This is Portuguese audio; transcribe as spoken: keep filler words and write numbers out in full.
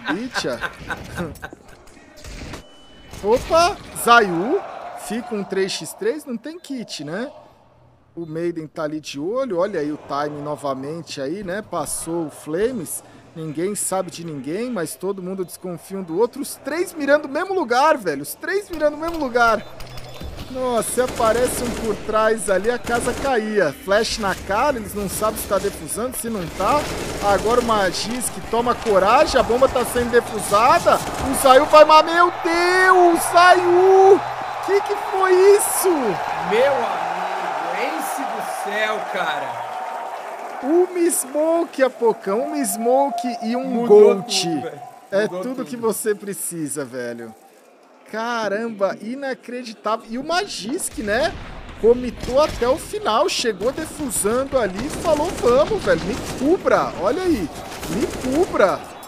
Itia. Opa, Zayu. Fica um três contra três, não tem kit, né? O Maiden tá ali de olho. Olha aí o time novamente aí, né? Passou o Flames. Ninguém sabe de ninguém, mas todo mundo desconfia um do outro. Os três mirando o mesmo lugar, velho. Os três mirando o mesmo lugar. Nossa, se aparece um por trás ali, a casa caía. Flash na cara, eles não sabem se tá defusando, se não tá. Agora o Magis que toma coragem, a bomba tá sendo defusada. O Zayu vai... Mas, meu Deus, Zayu! Que que foi isso? Meu amigo, Ace do céu, cara. Uma smoke, Apocão, uma smoke e um Mudou Gold. tudo, É Mudou tudo, tudo que você precisa, velho. Caramba, inacreditável. E o Magisk, né? Comitou até o final, chegou defusando ali e falou, vamos, velho, me cubra. Olha aí, me cubra.